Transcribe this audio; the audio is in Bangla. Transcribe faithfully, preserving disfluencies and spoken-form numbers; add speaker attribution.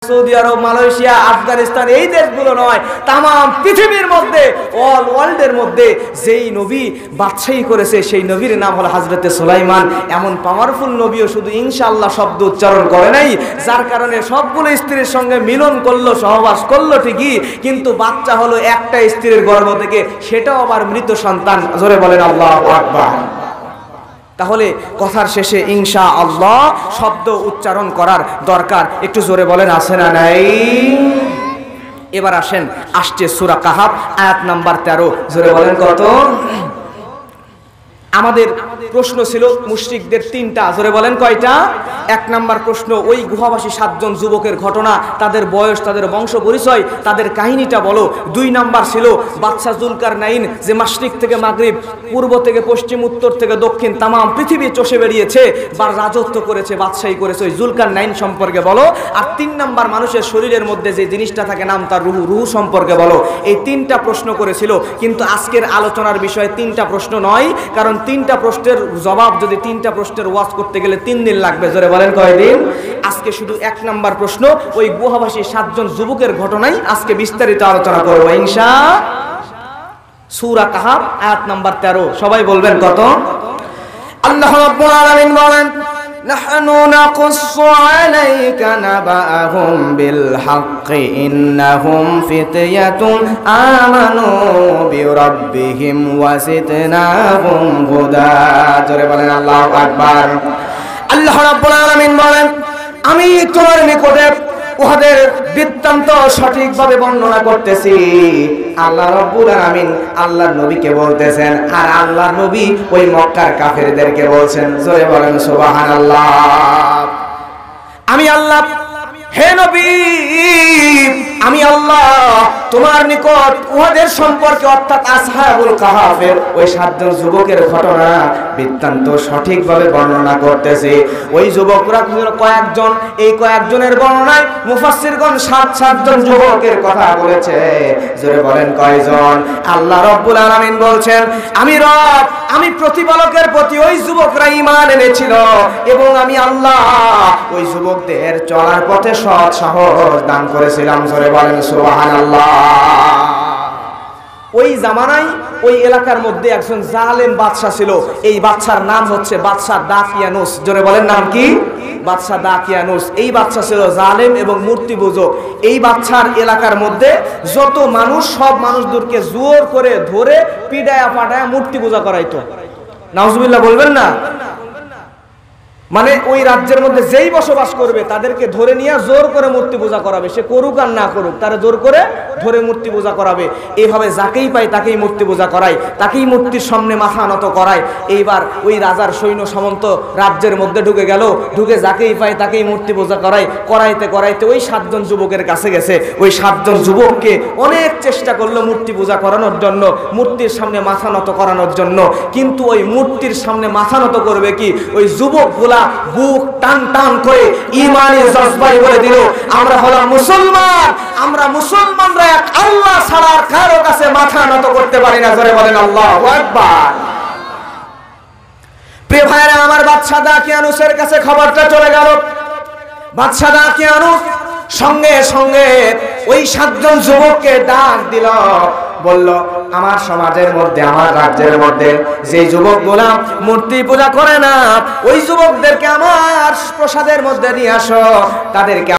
Speaker 1: সৌদি আরব, মালয়েশিয়া, আফগানিস্তান এই দেশগুলো নয়, তাম পৃথিবীর মধ্যে অল ওয়ার্ল্ডের মধ্যে যেই নবী বাদশাহী করেছে সেই নবীর নাম হলো হযরতে সুলাইমান। এমন পাওয়ারফুল নবীও শুধু ইনশাআল্লাহ শব্দ উচ্চারণ করে নাই, যার কারণে সবগুলো স্ত্রীর সঙ্গে মিলন করলো, সহবাস করলো ঠিকই, কিন্তু বাচ্চা হলো একটা স্ত্রীর গর্ভ থেকে, সেটাও আবার মৃত সন্তান। জোরে বলেন আল্লাহু আকবার। তাহলে কথার শেষে ইনশাআল্লাহ শব্দ উচ্চারণ করার দরকার, একটু জোরে বলেন আছে না নাই? এবার আসেন, আসছে সূরা কাহাফ আয়াত নাম্বার তেরো, জোরে বলেন কত? আমাদের প্রশ্ন ছিল মুশরিকদের তিনটা, জোরে বলেন কয়টা? এক নাম্বার প্রশ্ন, ওই গুহাবাসী সাতজন যুবকের ঘটনা, তাদের বয়স, তাদের বংশ পরিচয়, তাদের কাহিনীটা বলো। দুই নাম্বার ছিল বাদশা জুলকারনাইন, যে মাশরিক থেকে মাগরিব, পূর্ব থেকে পশ্চিম, উত্তর থেকে দক্ষিণ তাম পৃথিবী চষে বেরিয়েছে বা রাজত্ব করেছে, বাদশাহী করেছে, ওই জুলকারনাইন সম্পর্কে বলো। আর তিন নাম্বার মানুষের শরীরের মধ্যে যে জিনিসটা থাকে নাম তার রুহু, রুহু সম্পর্কে বলো। এই তিনটা প্রশ্ন করেছিল, কিন্তু আজকের আলোচনার বিষয়ে তিনটা প্রশ্ন নয়, কারণ তিনটা প্রশ্নের জবাব যদি তিনটা প্রশ্নের ওয়াজ করতে গেলে তিন দিন লাগবে। জোরে বলেন কয়দিন? আজকে শুধু এক নাম্বার প্রশ্ন, ওই গুহাবাসী সাতজন যুবকের ঘটনাই আজকে বিস্তারিত আলোচনা করবো ইনশাআল্লাহ। সূরা কাহাফ আয়াত নাম্বার তেরো, সবাই বলবেন কত? আল্লাহ রাব্বুল আলামিন বলেন, নাহনু নাকুসসু আলাইকা নাবাআহুম বিল হাক্কি ইন্নাহুম ফিতয়াতুন আমানু বিরাব্বিহিম ওয়া জিদনাহুম হুদা। জোরে বলেন আল্লাহু আকবার। আল্লাহ রাব্বুল আলামিন বলেন, আমি তোমার নিকটে উহাদের বৃত্তান্ত সঠিকভাবে বর্ণনা করতেছি। আল্লাহ রাব্বুল আলামিন আল্লাহর নবীকে বলতেছেন, আর আল্লাহর নবী ওই মক্কার কাফেরদেরকে বলছেন। জোরে বলেন সুবহানাল্লাহ। আমি আল্লাহ, হে নবী, আমি আল্লাহ তোমার নিকট উহাদের সম্পর্কে, অর্থাৎ আসহাবুল কাহাফের ওই সাতজন যুবকের ঘটনা বৃত্তান্ত সঠিকভাবে বর্ণনা করতেছে। ওই যুবকরা কয়েকজন, এই কয়েকজনের বর্ণনায় মুফাসসিরগণ সাত সাতজন যুবকের কথা বলেছে। জোরে বলেন কয়জন? আল্লাহ রাব্বুল আলামিন বলছেন, আমি রব, আমি প্রতিপালকের প্রতি ওই যুবকরা ঈমান এনেছিল এবং আমি আল্লাহ ওই যুবকদের চলার পথে সৎ সাহস দান করেছিলাম। জোরে বলেন সুবহানাল্লাহ। ওই জামানায় ওই এলাকার মধ্যে একজন জালেম বাদশা ছিল, এই বাদশার নাম হচ্ছে বাদশা দাকিয়ানুস। জোরে বলেন নাম কি? বাদশা দাকিয়ানুস। এই বাদশা ছিল জালেম এবং মূর্তি পূজক। এই বাদশার এলাকার মধ্যে যত মানুষ, সব মানুষদেরকে জোর করে ধরে পিডায়া পাটায়া মূর্তি পূজা করাইতো। নাউজুবিল্লাহ বলবেন না? মানে ওই রাজ্যের মধ্যে যেই বসবাস করবে তাদেরকে ধরে নিয়ে জোর করে মূর্তি পূজা করাবে, সে করুক আর না করুক, তারা জোর করে ধরে মূর্তি পূজা করাবে। এইভাবে যাকেই পায় তাকেই মূর্তি পূজা করায়, তাকেই মূর্তির সামনে মাথা নত করায়। এইবার ওই রাজার সৈন্য সামন্ত রাজ্যের মধ্যে ঢুকে গেল, ঢুকে যাকেই পায় তাকেই মূর্তি পূজা করায়। করাইতে করাইতে ওই সাতজন যুবকের কাছে গেছে। ওই সাতজন যুবককে অনেক চেষ্টা করলো মূর্তি পূজা করানোর জন্য, মূর্তির সামনে মাথা নত করানোর জন্য, কিন্তু ওই মূর্তির সামনে মাথা নত করবে কি? ওই যুবকগুলা বুক টান টান করে ঈমানি জজবায় বলে দিল, আমরা হলাম মুসলমান, আমরা মুসলমানরা এক আল্লাহ ছাড়া আর কারো কাছে মাথা নত করতে পারি না। জোরে বলেন আল্লাহু আকবার। প্রিয় ভাইরা আমার, বাদশা দাকিয়ানুসের কাছে খবরটা চলে গেল। বাদশা দাকিয়ানুস সঙ্গে সঙ্গে ওই সাতজন যুবককে ডাক দিল, বলল, আমার সমাজের মধ্যে, আমার রাজ্যের মধ্যে যে যুবকগুলা মূর্তি পূজা করে না, ওই যুবকদেরকে আমার প্রাসাদের মধ্যে নিয়ে আসো, তাদেরকে